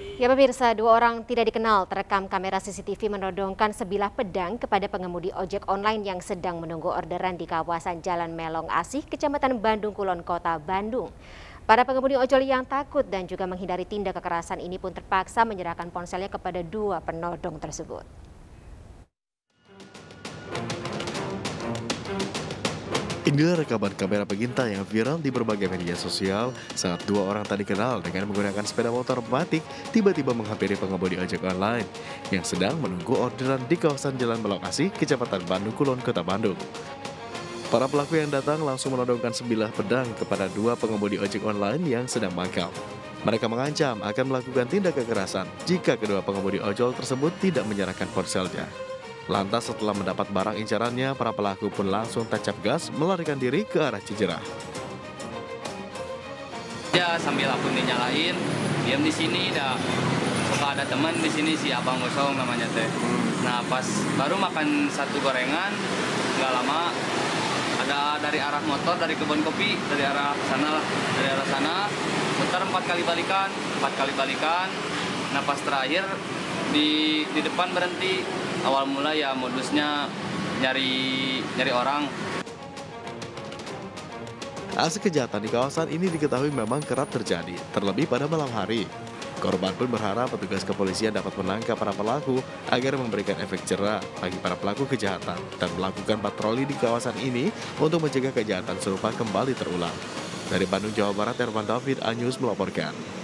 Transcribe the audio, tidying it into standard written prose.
Ya pemirsa, dua orang tidak dikenal terekam kamera CCTV menodongkan sebilah pedang kepada pengemudi ojek online yang sedang menunggu orderan di kawasan Jalan Melong Asih, Kecamatan Bandung Kulon, Kota Bandung. Para pengemudi ojol yang takut dan juga menghindari tindak kekerasan ini pun terpaksa menyerahkan ponselnya kepada dua penodong tersebut. Inilah rekaman kamera pengintai yang viral di berbagai media sosial saat dua orang tak dikenal dengan menggunakan sepeda motor matic tiba-tiba menghampiri pengemudi ojek online yang sedang menunggu orderan di kawasan Jalan Melokasi, Kecamatan Bandung Kulon, Kota Bandung. Para pelaku yang datang langsung menodongkan sebilah pedang kepada dua pengemudi ojek online yang sedang mangkal. Mereka mengancam akan melakukan tindak kekerasan jika kedua pengemudi ojol tersebut tidak menyerahkan ponselnya. Lantas setelah mendapat barang incarannya, para pelaku pun langsung tancap gas melarikan diri ke arah Cijerah. Ya sambil aku dinyalain, diam di sini dah. Suka ada teman di sini si Abang Gosong namanya teh. Nah pas baru makan satu gorengan, nggak lama ada dari arah motor dari kebun kopi dari arah sana lah, dari arah sana muter 4 kali balikan. Nah pas terakhir di depan berhenti. Awal mula ya modusnya nyari orang. Aksi kejahatan di kawasan ini diketahui memang kerap terjadi, terlebih pada malam hari. Korban pun berharap petugas kepolisian dapat menangkap para pelaku agar memberikan efek jerah bagi para pelaku kejahatan dan melakukan patroli di kawasan ini untuk mencegah kejahatan serupa kembali terulang. Dari Bandung, Jawa Barat, Herman David, A-News melaporkan.